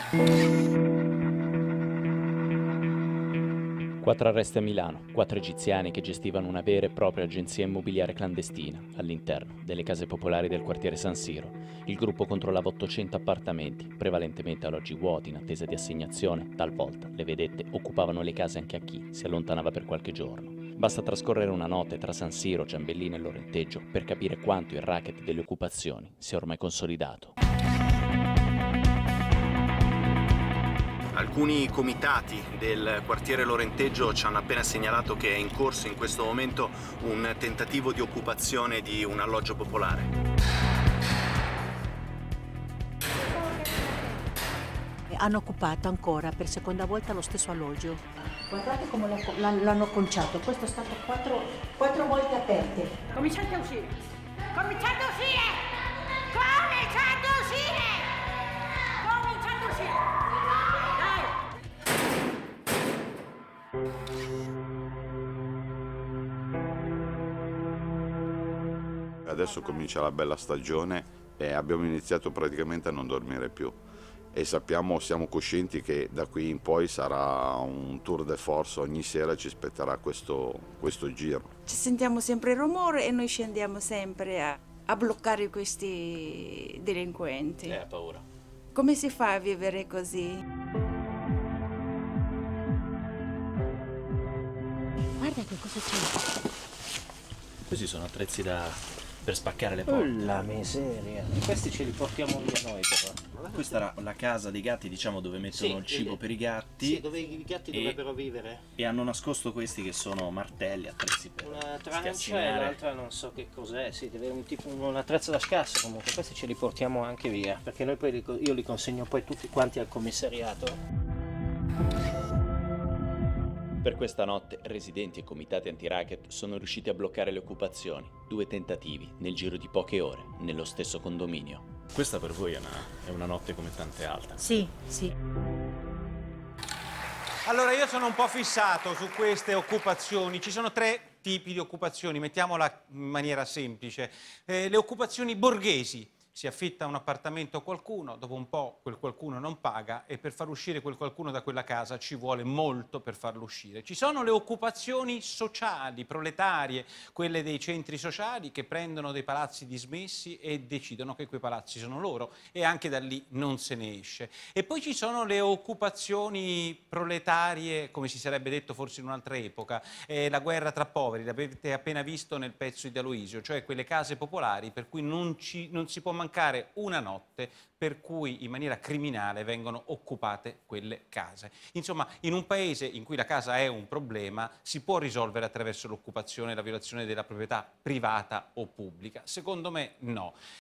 Quattro arresti a Milano, 4 egiziani che gestivano una vera e propria agenzia immobiliare clandestina all'interno delle case popolari del quartiere San Siro. Il gruppo controllava 800 appartamenti, prevalentemente alloggi vuoti in attesa di assegnazione. Talvolta le vedette occupavano le case anche a chi si allontanava per qualche giorno. Basta trascorrere una notte tra San Siro, Ciambellino e Lorenteggio per capire quanto il racket delle occupazioni sia ormai consolidato. Alcuni comitati del quartiere Lorenteggio ci hanno appena segnalato che è in corso in questo momento un tentativo di occupazione di un alloggio popolare. Hanno occupato ancora per seconda volta lo stesso alloggio. Guardate come l'hanno conciato, questo è stato quattro volte aperte. Cominciate a uscire! Cominciate a uscire! Cominciate a uscire! Cominciate a uscire! Dai! Adesso comincia la bella stagione e abbiamo iniziato praticamente a non dormire più. E siamo coscienti che da qui in poi sarà un tour de force, ogni sera ci aspetterà questo giro. Ci sentiamo sempre il rumore e noi scendiamo sempre a bloccare questi delinquenti. Ha paura. Come si fa a vivere così? Guarda che cosa c'è. Questi sono attrezzi per spaccare le porte. La miseria. Questi ce li portiamo via noi però. Questa era la casa dei gatti, diciamo, dove mettono il cibo per i gatti. Sì, dove i gatti dovrebbero vivere. E hanno nascosto questi che sono martelli, attrezzi per Una trancia e schiacciare. l'altra non so che cos'è. Sì, deve un tipo un attrezzo da scasso comunque. Questi ce li portiamo anche via, perché noi poi io li consegno poi tutti quanti al commissariato. Per questa notte residenti e comitati anti-racket sono riusciti a bloccare le occupazioni, 2 tentativi nel giro di poche ore, nello stesso condominio. Questa per voi è una notte come tante altre. Sì, sì. Allora, io sono un po' fissato su queste occupazioni. Ci sono 3 tipi di occupazioni, mettiamola in maniera semplice. Le occupazioni borghesi. Si affitta un appartamento a qualcuno, dopo un po' quel qualcuno non paga e per far uscire quel qualcuno da quella casa ci vuole molto per farlo uscire. Ci sono le occupazioni sociali, proletarie, quelle dei centri sociali che prendono dei palazzi dismessi e decidono che quei palazzi sono loro e anche da lì non se ne esce. E poi ci sono le occupazioni proletarie, come si sarebbe detto forse in un'altra epoca, la guerra tra poveri, l'avete appena visto nel pezzo di Aloisio, cioè quelle case popolari per cui non si può mancare una notte per cui in maniera criminale vengono occupate quelle case. Insomma, in un paese in cui la casa è un problema si può risolvere attraverso l'occupazione e la violazione della proprietà privata o pubblica? Secondo me no.